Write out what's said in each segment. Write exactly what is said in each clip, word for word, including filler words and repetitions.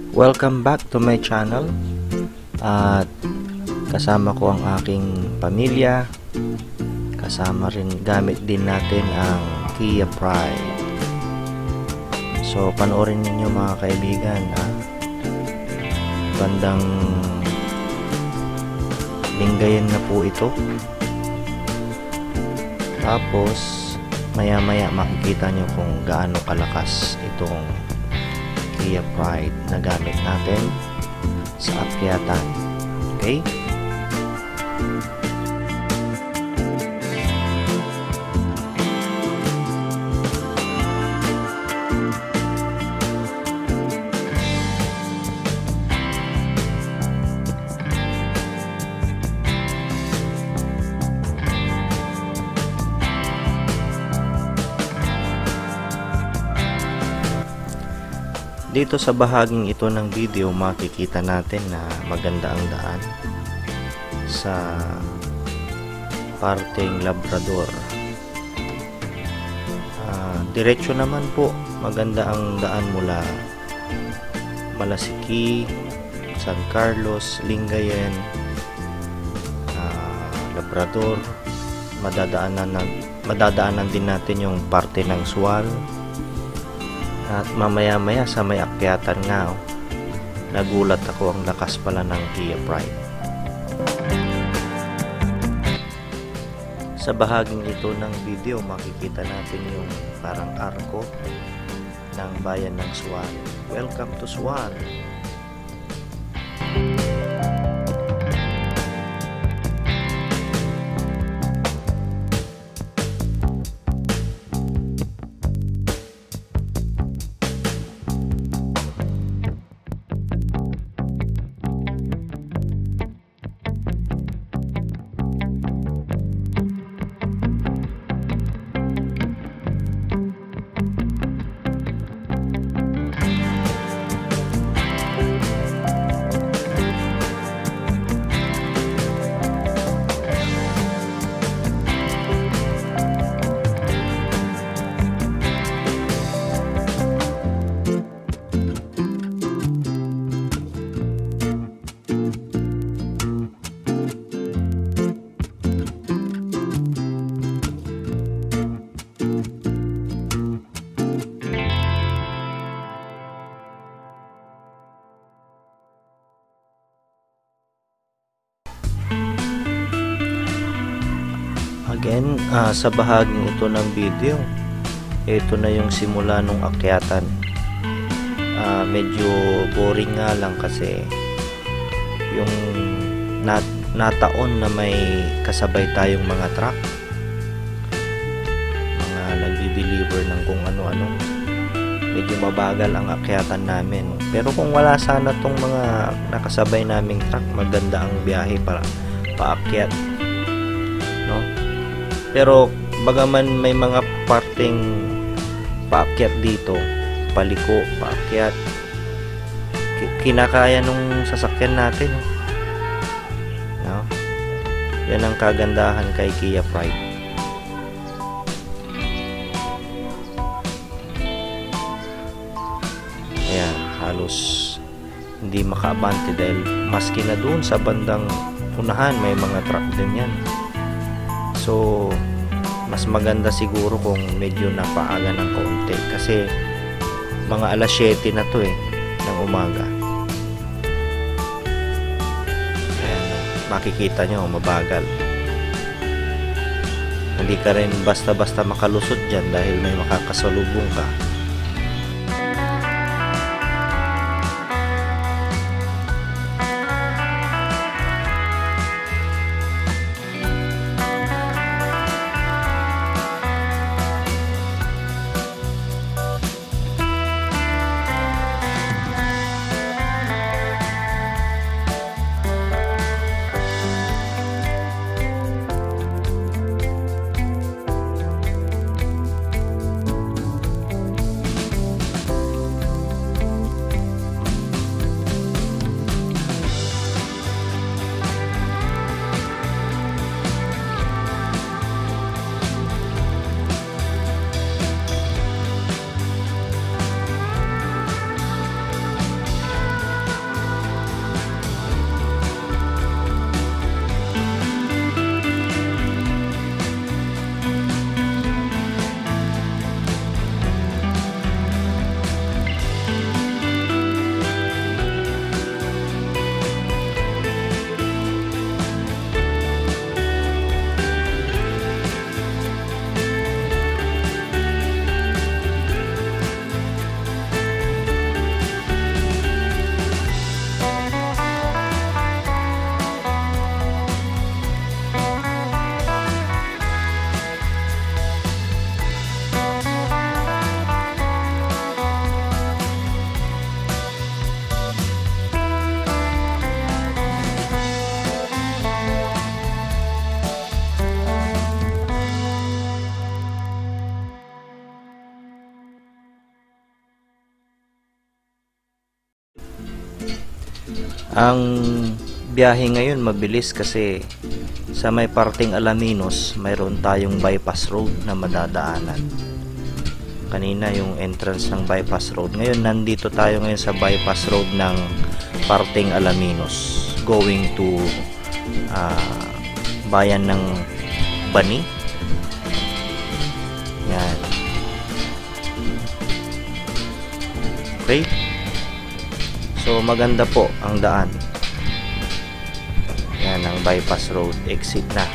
Welcome back to my channel. At kasama ko ang aking pamilya. Kasama rin, gamit din natin ang Kia Pride. So panoorin ninyo mga kaibigan, ah. Bandang linggayan na po ito. Tapos maya maya makikita nyo kung gaano kalakas itong Kia Pride na gamit natin sa akyatan. Okay? Dito sa bahaging ito ng video, makikita natin na maganda ang daan sa parteng Labrador. Uh, diretso naman po, maganda ang daan mula Malasiki, San Carlos, Lingayen, uh, Labrador. Madadaanan, madadaanan din natin yung parte ng Sual. At mamaya maya sa may akyatan nga, oh, nagulat ako, ang lakas pala ng Kia Pride. Sa bahaging ito ng video, makikita natin yung parang arko ng bayan ng Sual. Welcome to Sual! Again, uh, sa bahaging ito ng video, ito na yung simula nung akyatan. Uh, medyo boring nga lang kasi yung nat nataon na may kasabay tayong mga truck, mga nagdi-deliver ng kung ano-ano. Medyo mabagal ang akyatan namin. Pero kung wala sana tong mga nakasabay naming truck, maganda ang biyahe para paakyat, no? Pero bagaman may mga parteng paakyat dito, paliko, paakyat, kinakaya nung sasakyan natin, no? Yan ang kagandahan kay Kia Pride. Ayan, halos hindi makaabante dahil maski na doon sa bandang unahan may mga truck din yan. So mas maganda siguro kung medyo napaaga ng kaunti kasi mga alas siyete na to eh ng umaga. Ayan, makikita nyo mabagal. Hindi ka rin basta-basta makalusot dyan dahil may makakasalubong ka. Ang biyahe ngayon mabilis kasi sa may parting Alaminos mayroon tayong bypass road na madadaanan. Kanina yung entrance ng bypass road, ngayon nandito tayo ngayon sa bypass road ng parting Alaminos going to uh, bayan ng Bani. Yan. Okay, so maganda po ang daan. Yan ang bypass road, exit na.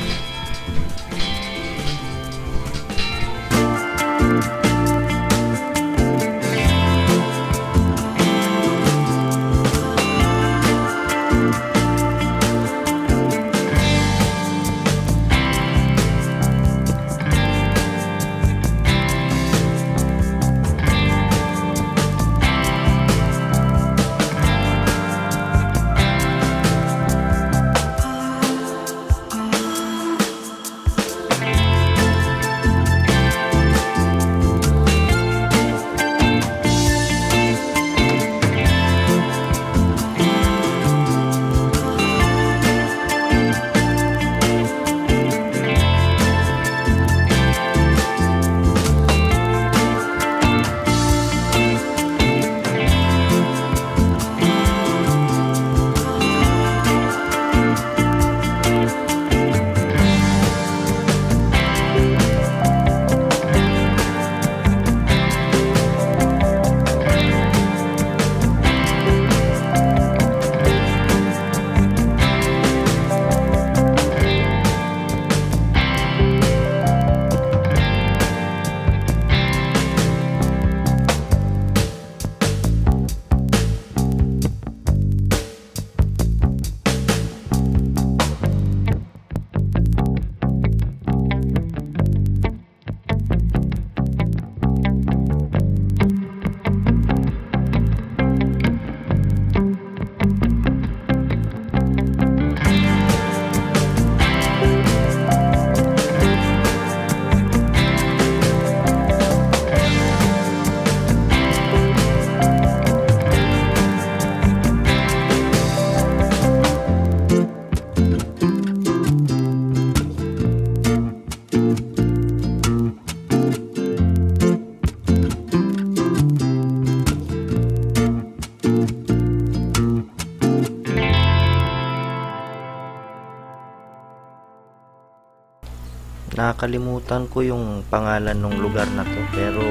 Nakakalimutan ko yung pangalan ng lugar na to, pero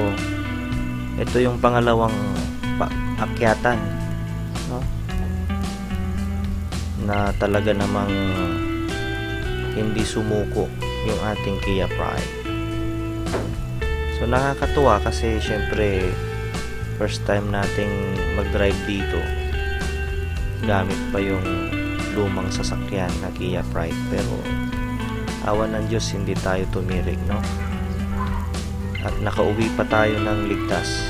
ito yung pangalawang akyatan, no? Na talaga namang hindi sumuko yung ating Kia Pride. So nakakatuwa kasi syempre first time nating mag-drive dito gamit pa yung lumang sasakyan na Kia Pride, pero awa ng Diyos hindi tayo tumirik, no? At nakauwi pa tayo ng ligtas.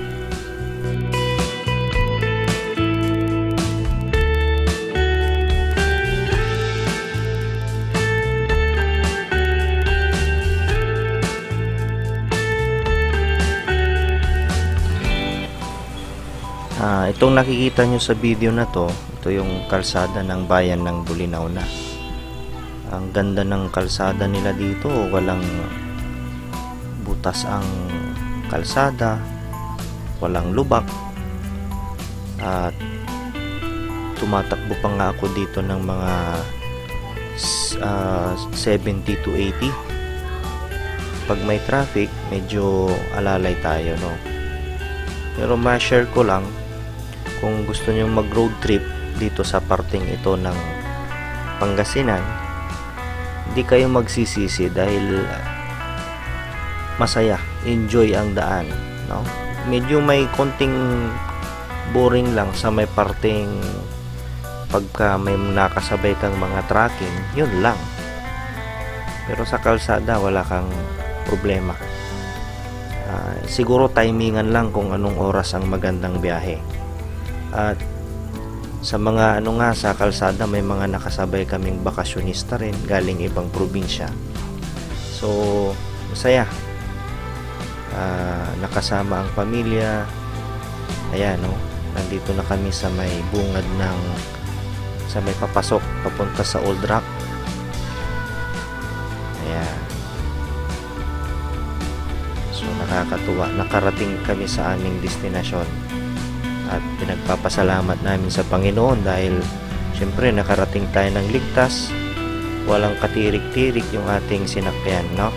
Ah, itong nakikita nyo sa video na to, ito yung kalsada ng bayan ng Bulinaw na. Ang ganda ng kalsada nila dito, walang butas ang kalsada, walang lubak, at tumatakbo pa nga ako dito ng mga uh, seventy to eighty. Pag may traffic, medyo alalay tayo, no? Pero ma-share ko lang, kung gusto nyo mag road trip dito sa parting ito ng Pangasinan, hindi kayo magsisisi dahil masaya, enjoy ang daan, no? Medyo may konting boring lang sa may parting pagka may nakasabay kang mga tracking, yun lang. Pero sa kalsada wala kang problema. Uh, siguro timingan lang kung anong oras ang magandang biyahe. At sa mga ano nga sa kalsada, may mga nakasabay kaming bakasyonista rin galing ibang probinsya. So masaya, uh, nakasama ang pamilya. Ayan, no? nandito na kami sa may bungad ng sa may papasok papunta sa Old Rock. Ayan. So nakakatuwa, nakarating kami sa aming destinasyon at pinagpapasalamat namin sa Panginoon dahil syempre nakarating tayo ng ligtas, walang katirik-tirik yung ating sinakyan, no?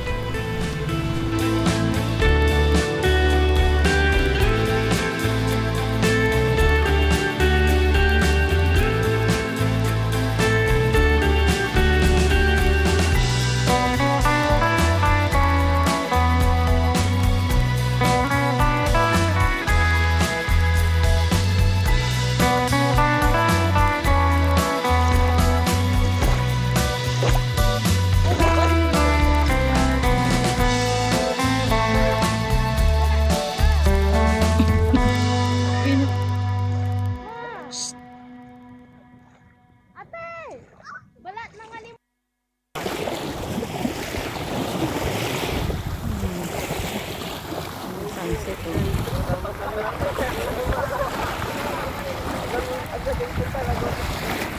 Balat ng alim. Sunset eh.